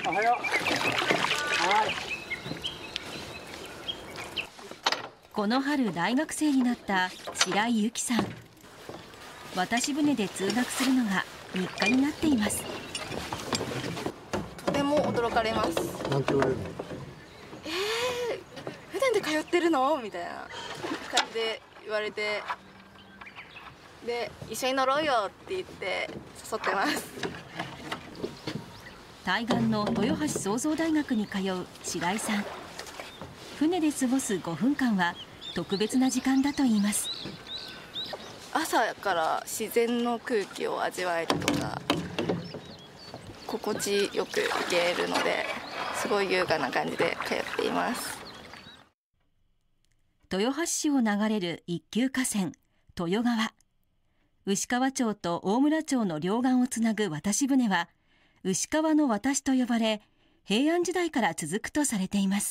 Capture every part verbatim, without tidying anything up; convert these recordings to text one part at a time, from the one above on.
おはよう。はい。 この春大学生になった白井由紀さん。渡し船で通学するのが日課になっています。 とても驚かれます。 なんて言われるの？ えー、普段で通ってるのみたいな感じで言われて、で一緒に乗ろうよって言って誘ってます。 対岸の豊橋創造大学に通う白井さん。船で過ごすごふんかんは特別な時間だといいます。 朝から自然の空気を味わえるとか、心地よく行けるので、すごい優雅な感じで通っています。 豊橋市を流れる一級河川豊川。牛川町と大村町の両岸をつなぐ渡し船は牛川の渡しと呼ばれ、平安時代から続くとされています。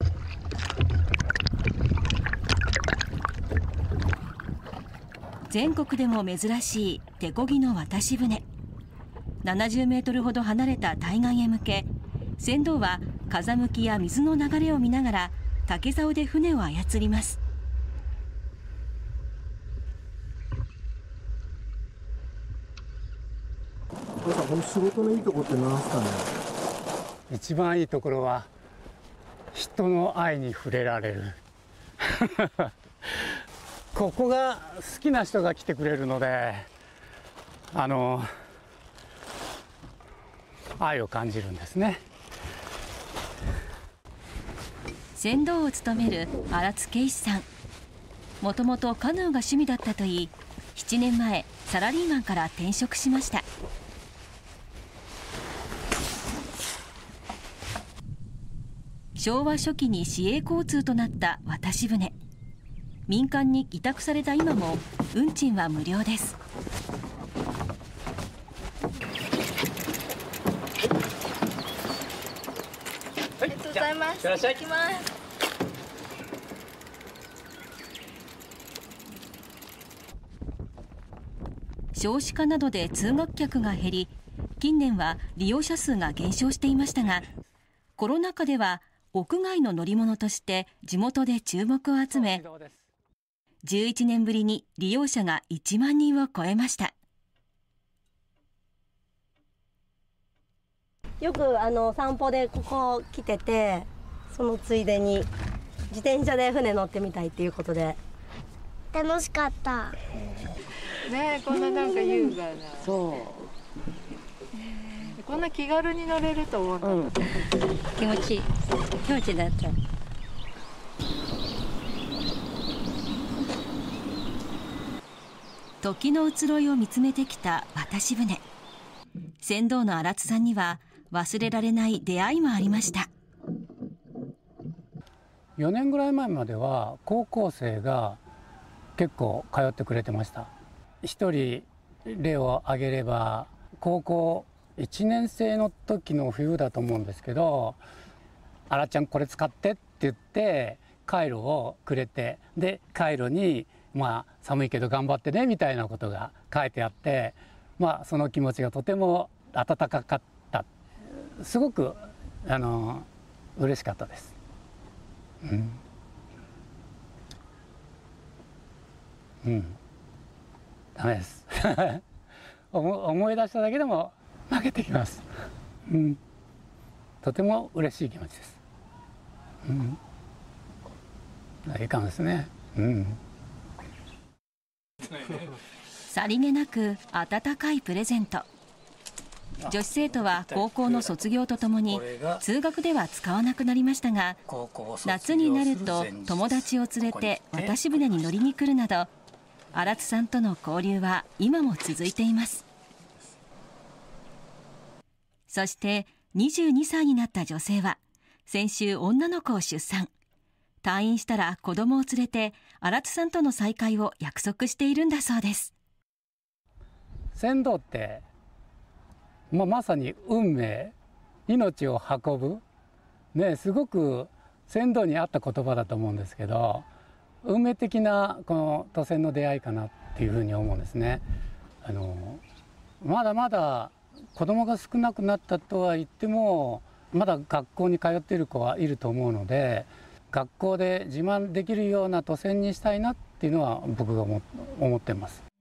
全国でも珍しい手漕ぎの渡し船。ななじゅうメートルほど離れた対岸へ向け、船頭は風向きや水の流れを見ながら竹竿で船を操ります。 この仕事のいいところって何ですかね？ 一番いいところは人の愛に触れられる。ここが好きな人が来てくれるので、あの愛を感じるんですね。 船頭を務める荒津圭史さん。もともとカヌーが趣味だったといい、ななねんまえサラリーマンから転職しました。昭和初期に市営交通となった渡し船。民間に委託された今も運賃は無料です。 ありがとうございます。いってらっしゃい。行きます。 少子化などで通学客が減り、近年は利用者数が減少していましたが、コロナ禍では屋外の乗り物として地元で注目を集め、じゅういちねんぶりに利用者がいちまんにんを超えました。 よくあの散歩でここ来てて、そのついでに自転車で船乗ってみたいっていうことで楽しかった。 ねえ、こんななんか優雅な。 そう。 こんな気軽に乗れると思うんだ、うん、 気持ちいい気持ちいいだった。 時の移ろいを見つめてきた渡し船。船頭の荒津さんには忘れられない出会いもありました。 よねんぐらい前までは高校生が結構通ってくれてました。一人例を挙げれば、高校いちねん生の時の冬だと思うんですけど、あらちゃんこれ使ってって言ってカイロをくれて、でカイロにまあ寒いけど頑張ってねみたいなことが書いてあって、まあその気持ちがとても温かかった。すごくあの嬉しかったです。うん、うん、ダメです思い出しただけでも泣けてきます、うん、とても嬉しい気持ちです、うん、いいかもですね、うん、 さりげなく温かいプレゼント。女子生徒は高校の卒業とともに通学では使わなくなりましたが、夏になると友達を連れて渡し船に乗りに来るなど、荒津さんとの交流は今も続いています。そしてにじゅうにさいになった女性は先週女の子を出産。退院したら子供を連れて荒津さんとの再会を約束しているんだそうです。 船頭ってまあ、まさに運命、命を運ぶ、ね、すごく船頭に合った言葉だと思うんですけど、運命的なこの渡船の出会いかなっていうふうに思うんですね。あのまだまだ子供が少なくなったとは言っても、 まだ学校に通っている子はいると思うので、学校で自慢できるような渡船にしたいなっていうのは僕が思ってます。